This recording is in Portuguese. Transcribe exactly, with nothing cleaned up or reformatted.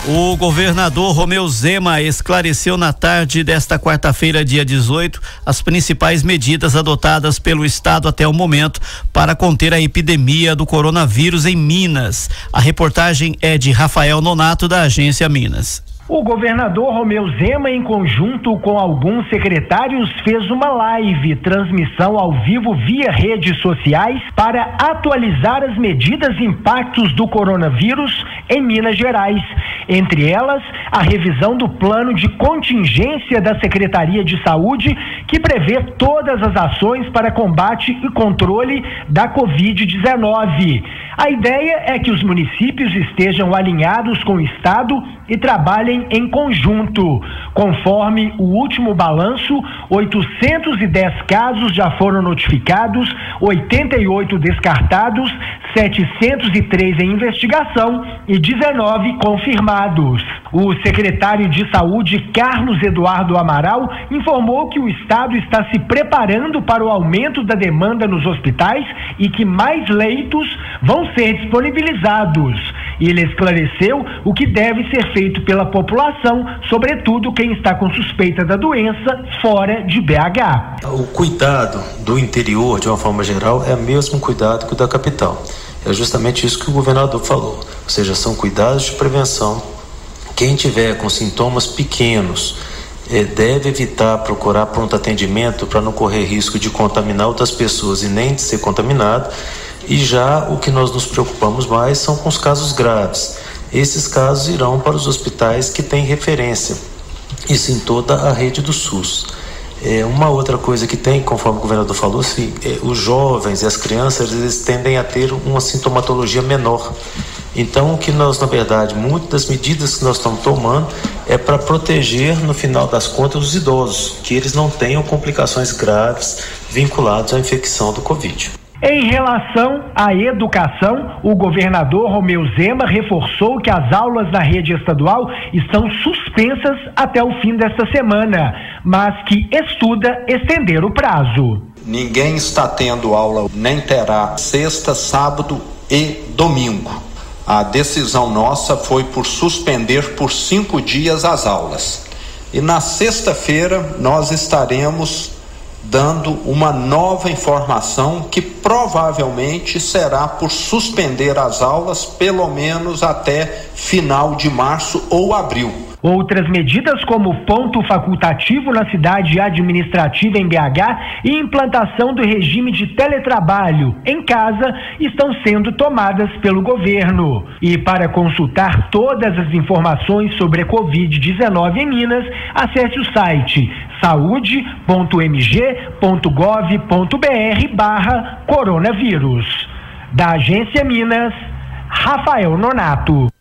O governador Romeu Zema esclareceu na tarde desta quarta-feira, dia dezoito, as principais medidas adotadas pelo estado até o momento para conter a epidemia do coronavírus em Minas. A reportagem é de Rafael Nonato, da Agência Minas. O governador Romeu Zema, em conjunto com alguns secretários, fez uma live, transmissão ao vivo via redes sociais, para atualizar as medidas e impactos do coronavírus em Minas Gerais. Entre elas, a revisão do plano de contingência da Secretaria de Saúde, que prevê todas as ações para combate e controle da covid dezenove. A ideia é que os municípios estejam alinhados com o estado e trabalhem em conjunto. Conforme o último balanço, oitocentos e dez casos já foram notificados, oitenta e oito descartados, setecentos e três em investigação e dezenove confirmados. O secretário de Saúde, Carlos Eduardo Amaral, informou que o estado está se preparando para o aumento da demanda nos hospitais e que mais leitos vão ser disponibilizados. Ele esclareceu o que deve ser feito pela população, sobretudo quem está com suspeita da doença fora de B H. O cuidado do interior, de uma forma geral, é o mesmo cuidado que o da capital. É justamente isso que o governador falou, ou seja, são cuidados de prevenção. Quem tiver com sintomas pequenos eh, deve evitar procurar pronto atendimento para não correr risco de contaminar outras pessoas e nem de ser contaminado. E já o que nós nos preocupamos mais são com os casos graves. Esses casos irão para os hospitais que têm referência, isso em toda a rede do SUS. É, uma outra coisa que tem, conforme o governador falou, assim, é, os jovens e as crianças, eles tendem a ter uma sintomatologia menor. Então, o que nós, na verdade, muitas das medidas que nós estamos tomando é para proteger, no final das contas, os idosos, que eles não tenham complicações graves vinculadas à infecção do Covid. Em relação à educação, o governador Romeu Zema reforçou que as aulas na rede estadual estão suspensas até o fim desta semana, mas que estuda estender o prazo. Ninguém está tendo aula, nem terá sexta, sábado e domingo. A decisão nossa foi por suspender por cinco dias as aulas. E na sexta-feira nós estaremos dando uma nova informação que provavelmente será por suspender as aulas pelo menos até final de março ou abril. Outras medidas, como ponto facultativo na cidade administrativa em B H e implantação do regime de teletrabalho em casa, estão sendo tomadas pelo governo. E para consultar todas as informações sobre a covid dezenove em Minas, acesse o site saúde ponto m g ponto gov ponto b r barra coronavírus. Da Agência Minas, Rafael Nonato.